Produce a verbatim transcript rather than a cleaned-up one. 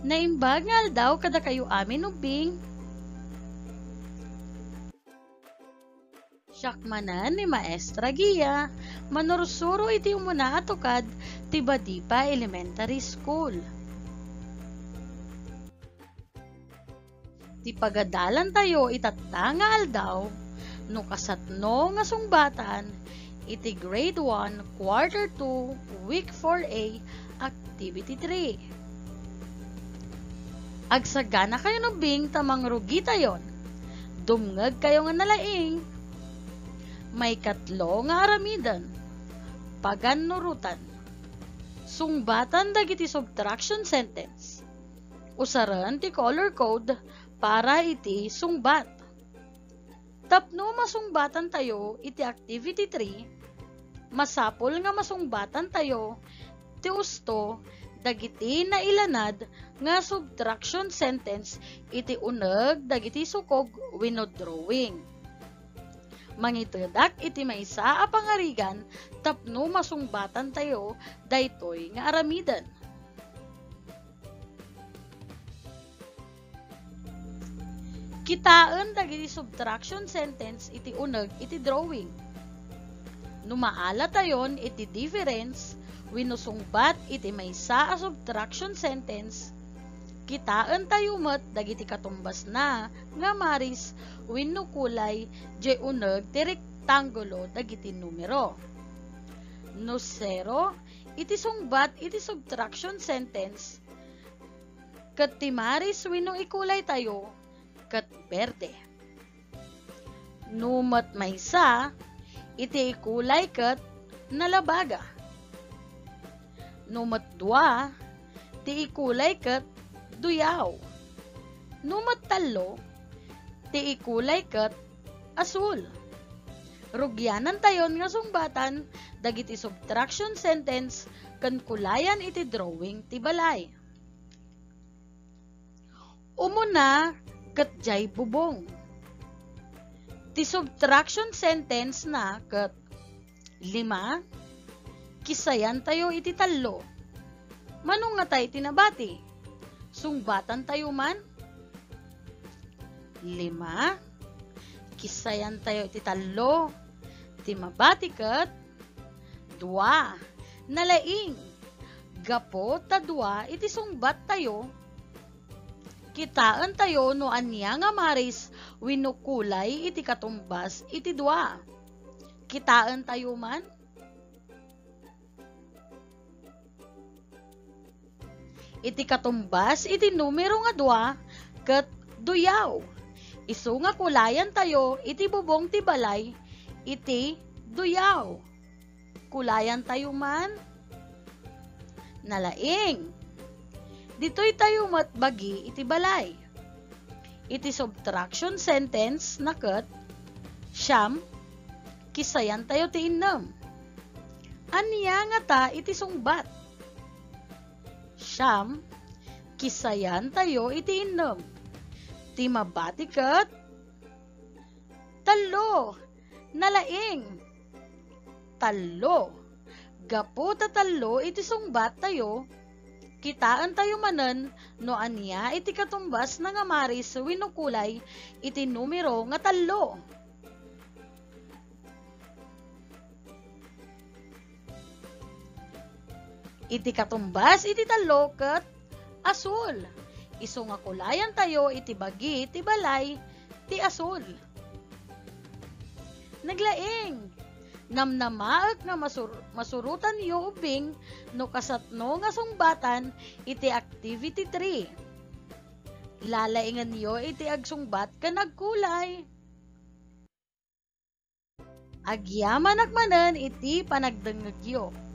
Naimbag nga aldaw kada kayo amin ubing. Syakmanan ni Maestra Gia, manursuro iti umuna atukad ti Badipa Elementary School. Ti pagadalan tayo itatta nga aldaw, no kasatno nga sungbatan, iti grade one, quarter two, week four A, activity three. Agsagana kayo no bing tamang rugi tayon, dumngag kayo nga nalaing, may katlo nga aramidan, paganurutan, sungbatan dagiti subtraction sentence, usaran ti color code para iti sungbat. Tapno masungbatan tayo iti activity three, masapol nga masungbatan tayo ti usto dagiti na ilanad nga subtraction sentence iti uneg dagiti sukog wenno drawing. Mangitedak iti maysa a pangarigan tapno masungbatan tayo daytoy nga aramidan. Kitaan dagiti subtraction sentence iti uneg iti drawing. Numaala tayon iti difference wenno sungbat iti maysa a subtraction sentence. Kitaan tayo met dagiti katumbas na nga maris wenno kulay jay uneg ti rektangulo dagiti numero. No zero iti sungbat iti subtraction sentence ket ti maris wenno ikulay tayo ket berde. No met maysa iti ikulay ket nalabaga. No met dua ti ikulay ket duyaw. Numat talo, ti ikulay ket asul. Rugyanan tayon nga sungbatan dagiti subtraction sentence ken kulayan iti drawing ti balay. Umuna ket jay bubong. Ti subtraction sentence na ket lima, kisayan tayo iti talo. Manong nga tayo tinabati? Sungbatan tayo man? Lima, kisayan tayo iti talo, ti mabati ket dua, nalaing, gapo ta dua iti sungbat tayo, kitaan tayo no anya nga maris wenno kulay iti katumbas iti dua, kitaan tayo man? Iti katumbas iti numero nga dua ket duyaw. Isu nga kulayan tayo iti bubong ti balay iti duyaw. Kulayan tayo man? Nalaing. Ditoy tayo matbagi iti balay. Iti subtraction sentence na ket siyam, kisayan tayo ti innem. Anya nga ta iti sungbat? Siyam, kisayan tayo iti innem. Ti mabati ket talo, nalaing. Talo, gapo ta talo iti sungbat tayo, kitaan tayo manen no anya iti katumbas na nga maris wenno kulay iti numero nga talo. Iti katumbas iti talo ket asul. Isu nga kulayan tayo iti bagi ti balay ti asul. Naglaing. Namnamaak nga masur masurutan yo ubing no kasatno nga sungbatan iti activity three. Lalaingan yo iti agsungbat ken agkulay. Agyaman akmanen iti panagdengeg yo.